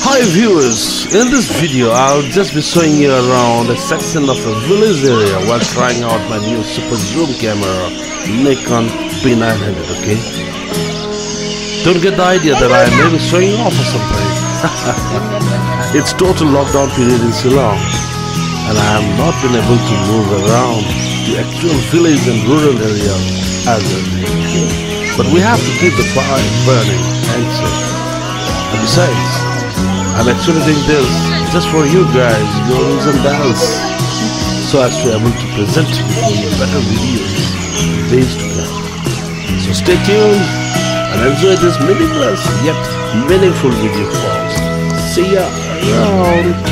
Hi viewers, in this video I'll just be showing you around a section of a village area while trying out my new Suuper Zoom Camera Nikon p900, okay? Don't get the idea that I may be showing off or something. It's total lockdown period in Ceylon and I have not been able to move around to actual village and rural areas as well. But we have to keep the fire burning and so. And besides, I'm actually doing this just for you guys, girls and dads, so as to be able to present you better videos in days to come. So stay tuned and enjoy this meaningless yet meaningful video first. See ya around.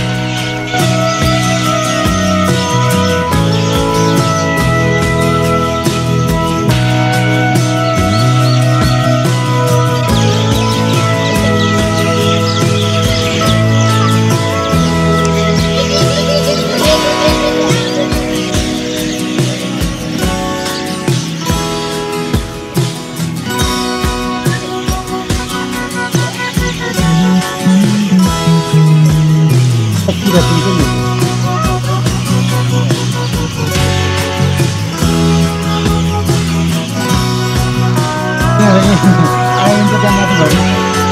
Ayun sa dama ko.